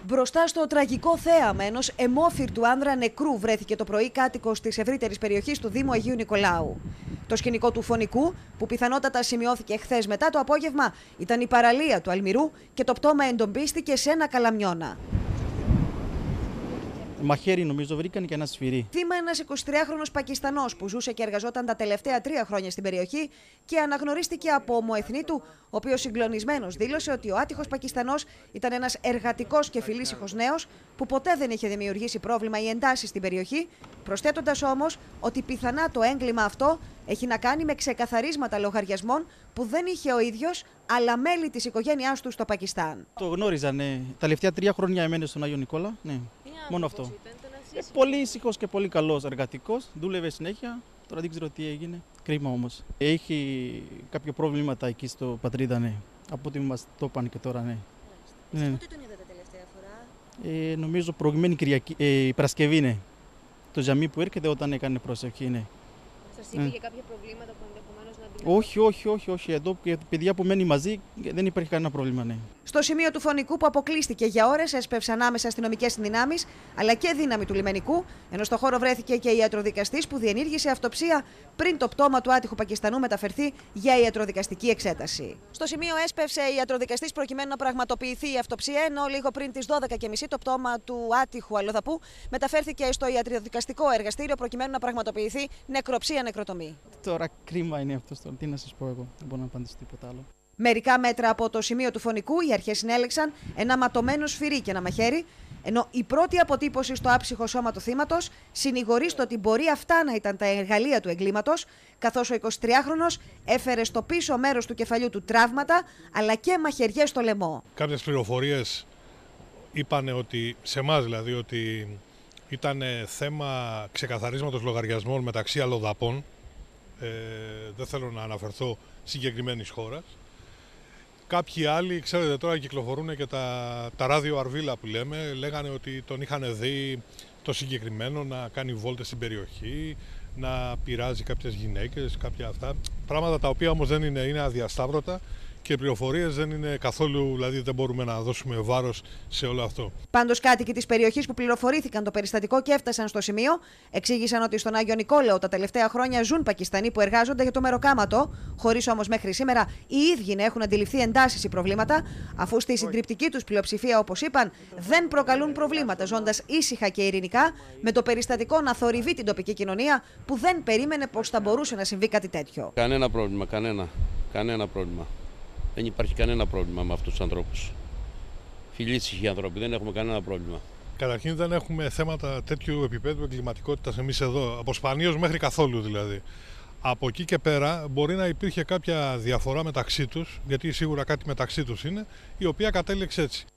Μπροστά στο τραγικό θέαμα ενός αιμόφυρτου άνδρα νεκρού βρέθηκε το πρωί κάτοικος της ευρύτερης περιοχής του Δήμου Αγίου Νικολάου. Το σκηνικό του φωνικού, που πιθανότατα σημειώθηκε χθες μετά το απόγευμα, ήταν η παραλία του Αλμυρού και το πτώμα εντοπίστηκε σε ένα καλαμιώνα. Μαχαίρι νομίζω βρήκαν και ένα σφυρί. Θύμα ένας 23χρονος Πακιστανός που ζούσε και εργαζόταν τα τελευταία 3 χρόνια στην περιοχή και αναγνωρίστηκε από ομοεθνή του, ο οποίος συγκλονισμένος δήλωσε ότι ο άτυχος Πακιστανός ήταν ένας εργατικός και φιλήσυχος νέος που ποτέ δεν είχε δημιουργήσει πρόβλημα ή εντάσεις στην περιοχή, προσθέτοντας όμως ότι πιθανά το έγκλημα αυτό έχει να κάνει με ξεκαθαρίσματα λογαριασμών που δεν είχε ο ίδιος, αλλά μέλη της οικογένειάς του στο Πακιστάν. Το γνώριζα, ναι. Τα τελευταία 3 χρόνια έμενε στον Άγιο Νικόλα. Ναι. Μόνο αυτό. Πολύ ήσυχος και πολύ καλός εργατικός. Δούλευε συνέχεια. Τώρα δεν ξέρω τι έγινε. Κρίμα όμως. Έχει κάποια προβλήματα εκεί στο πατρίδα, ναι. Από ό,τι μας το είπαν και τώρα, ναι. Ναι. Πότε τον είδατε τελευταία φορά? Νομίζω προηγουμένη Παρασκευή, ναι. Το τζαμί που έρχεται όταν έκανε προσευχή, ναι. Σας είπε για κάποια προβλήματα που ενδεχομένως να αντιμετωπίσετε? Όχι. Εδώ και παιδιά που μένει μαζί δεν υπάρχει κανένα πρόβλημα, ναι. Στο σημείο του φωνικού που αποκλείστηκε για ώρες έσπευσαν άμεσα αστυνομικές δυνάμεις αλλά και δύναμη του λιμενικού, ενώ στο χώρο βρέθηκε και ιατροδικαστής που διενήργησε αυτοψία πριν το πτώμα του άτυχου Πακιστανού μεταφερθεί για ιατροδικαστική εξέταση. Στο σημείο έσπευσε η ιατροδικαστής προκειμένου να πραγματοποιηθεί η αυτοψία, ενώ λίγο πριν τις 12:30 το πτώμα του άτυχου αλλοδαπού μεταφέρθηκε στο ιατροδικαστικό εργαστήριο προκειμένου να πραγματοποιηθεί νεκροψία-νεκροτομή. Τώρα κρίμα είναι αυτό. Τι να σας πω εγώ, δεν μπορώ να απαντήσω τίποτα άλλο. Μερικά μέτρα από το σημείο του φωνικού, οι αρχές συνέλεξαν ένα ματωμένο σφυρί και ένα μαχαίρι, ενώ η πρώτη αποτύπωση στο άψυχο σώμα του θύματος συνηγορεί στο ότι μπορεί αυτά να ήταν τα εργαλεία του εγκλήματος, καθώς ο 23χρονος έφερε στο πίσω μέρος του κεφαλιού του τραύματα, αλλά και μαχαιριές στο λαιμό. Κάποιες πληροφορίες είπαν ότι, σε εμάς δηλαδή, ότι ήταν θέμα ξεκαθαρίσματος λογαριασμών μεταξύ αλλοδαπών. Δεν θέλω να αναφερθώ συγκεκριμένης χώρας. Κάποιοι άλλοι, ξέρετε, τώρα κυκλοφορούν και τα ράδιο αρβίλα που λέμε, λέγανε ότι τον είχαν δει το συγκεκριμένο να κάνει βόλτες στην περιοχή, να πειράζει κάποιες γυναίκες, κάποια αυτά. Πράγματα τα οποία όμως δεν είναι αδιασταύρωτα και οι πληροφορίες δεν είναι καθόλου, δηλαδή δεν μπορούμε να δώσουμε βάρος σε όλο αυτό. Πάντως, κάτοικοι της περιοχής που πληροφορήθηκαν το περιστατικό και έφτασαν στο σημείο, εξήγησαν ότι στον Άγιο Νικόλαο τα τελευταία χρόνια ζουν Πακιστανοί που εργάζονται για το μεροκάματο, χωρίς όμως μέχρι σήμερα οι ίδιοι να έχουν αντιληφθεί εντάσεις ή προβλήματα, αφού στη συντριπτική τους πλειοψηφία, όπως είπαν, δεν προκαλούν προβλήματα, ζώντας ήσυχα και ειρηνικά, με το περιστατικό να θορυβεί την τοπική κοινωνία που δεν περίμενε πως θα μπορούσε να συμβεί κάτι τέτοιο. Κανένα πρόβλημα, κανένα πρόβλημα. Δεν υπάρχει κανένα πρόβλημα με αυτούς τους ανθρώπους. Φιλήσυχοι άνθρωποι, δεν έχουμε κανένα πρόβλημα. Καταρχήν δεν έχουμε θέματα τέτοιου επίπεδου εγκληματικότητας εμείς εδώ, από σπανίως μέχρι καθόλου δηλαδή. Από εκεί και πέρα μπορεί να υπήρχε κάποια διαφορά μεταξύ τους, γιατί σίγουρα κάτι μεταξύ τους είναι, η οποία κατέληξε έτσι.